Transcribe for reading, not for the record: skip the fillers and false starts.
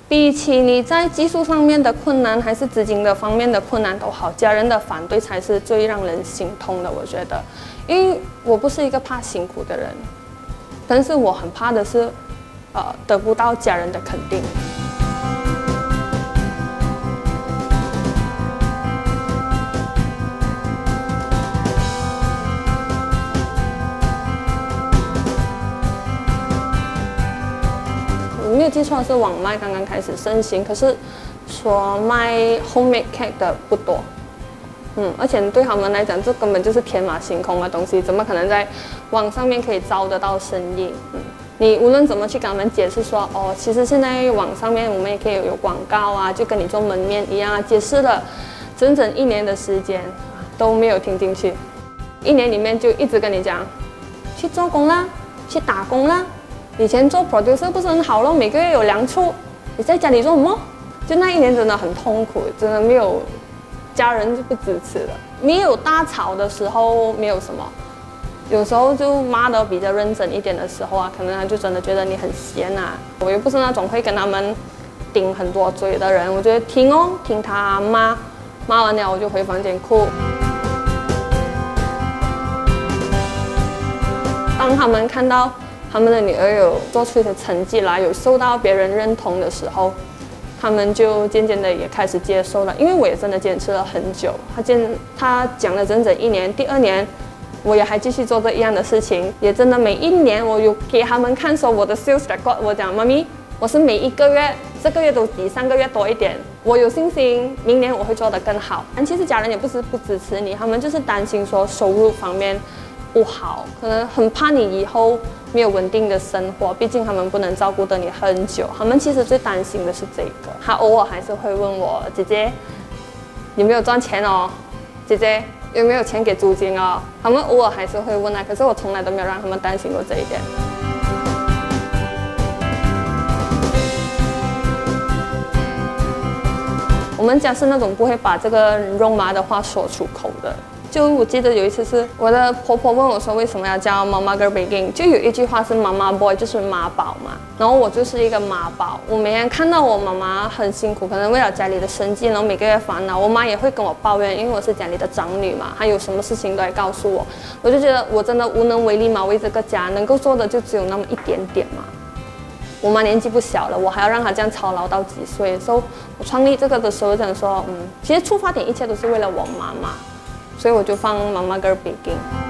比起你在技术上面的困难，还是资金的方面的困难都好，家人的反对才是最让人心痛的。我觉得，因为我不是一个怕辛苦的人，但是我很怕的是，得不到家人的肯定。没有记错是网卖刚刚开始盛行，可是说卖 homemade cake 的不多，而且对他们来讲，这根本就是天马行空的东西，怎么可能在网上面可以招得到生意？你无论怎么去跟他们解释说，哦，其实现在网上面我们也可以有广告啊，就跟你做门面一样啊，解释了整整1年的时间都没有听进去，1年里面就一直跟你讲，去做工啦，去打工啦。以前做 producer 不是很好咯，每个月有粮出。你在家里做什么？就那1年真的很痛苦，真的没有家人就不支持了。没有大吵的时候没有什么，有时候就骂得比较认真一点的时候啊，可能他就真的觉得你很闲啊。我又不是那种会跟他们顶很多嘴的人，我觉得听他骂，骂完了我就回房间哭。当他们看到他们的女儿有做出一些成绩来，有受到别人认同的时候，他们就渐渐的也开始接受了。因为我也真的坚持了很久，他讲了整整1年，第2年我也还继续做这一样的事情，也真的每1年我有给他们看说我的 sales record， 我讲妈咪，我是每1个月，这个月都比上个月多一点，我有信心明年我会做得更好。但其实家人也不是不支持你，他们就是担心说收入方面不好，可能很怕你以后没有稳定的生活，毕竟他们不能照顾得你很久。他们其实最担心的是这个。他偶尔还是会问我，姐姐有没有赚钱哦？姐姐有没有钱给租金哦？他们偶尔还是会问啊，可是我从来都没有让他们担心过这一点。我们家是那种不会把这个肉麻的话说出口的。就我记得有一次是我的婆婆问我说为什么要叫妈妈 girl baking， 就有一句话是妈妈 boy， 就是妈宝嘛。然后我就是一个妈宝，我每天看到我妈妈很辛苦，可能为了家里的生计，然后每个月烦恼，我妈也会跟我抱怨，因为我是家里的长女嘛，她有什么事情都来告诉我，我就觉得我真的无能为力嘛，为这个家能够做的就只有那么一点点嘛。我妈年纪不小了，我还要让她这样操劳到几岁？所以我创立这个的时候想说，其实出发点一切都是为了我妈妈。所以我就放妈妈 girl baking。